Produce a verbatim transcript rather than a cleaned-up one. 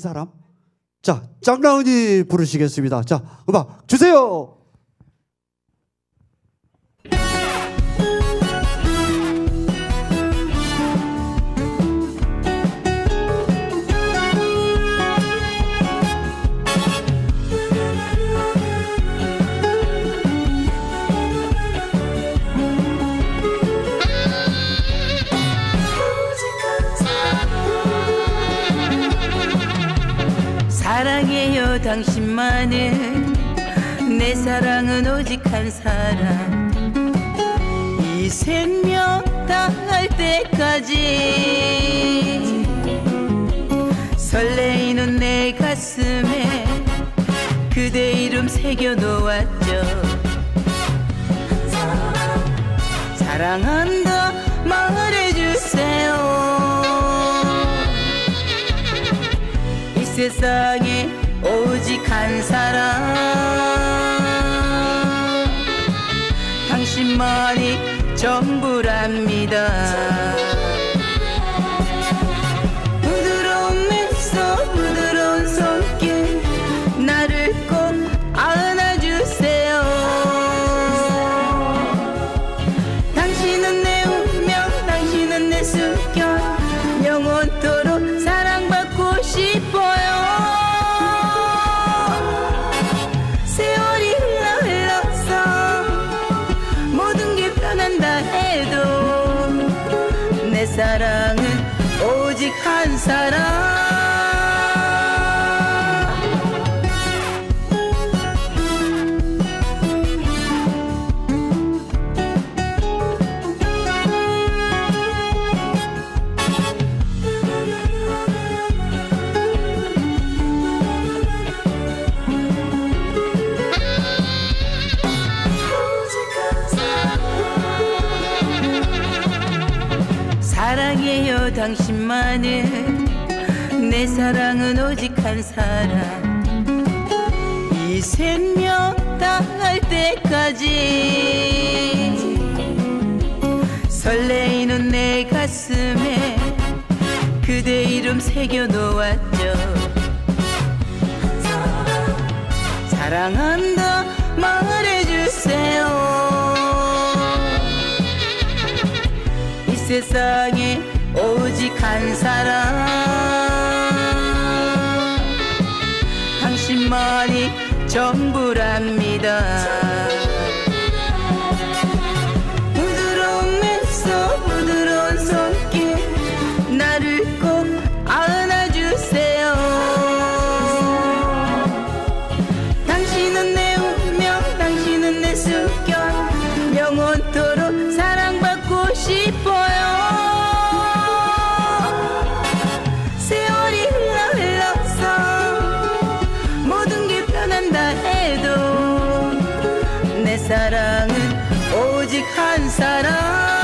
사람. 자, 짝라운이 부르시겠습니다. 자, 음악 주세요. 사랑해요 당신만은 내 사랑은 오직 한 사람 이 생명 다할 때까지 설레이는 내 가슴에 그대 이름 새겨놓았죠. 사랑한다 말해주세요. 세상에 오직 한 사람 당신만이 전부랍니다. 부드러운 미소 부드러운 손길 나를 꼭 안아주세요. 당신은 내 운명 당신은 내 숨결 영원토록 사랑받고 싶어요. 내 사랑은 오직 한 사람. 사랑해요 당신만은 내 사랑은 오직 한 사람 이 생명 다할 때까지 설레이는 내 가슴에 그대 이름 새겨놓았죠. 사랑한다 말해주세요. 세상에 오직 한 사람 당신만이 전부랍니다. 부드러운 미소 부드러운 손길 나를 꼭 안아주세요. 당신은 내 운명 당신은 내 숨결 영원토록 사랑받고 싶어요. 내 사랑은 오직 한 사람.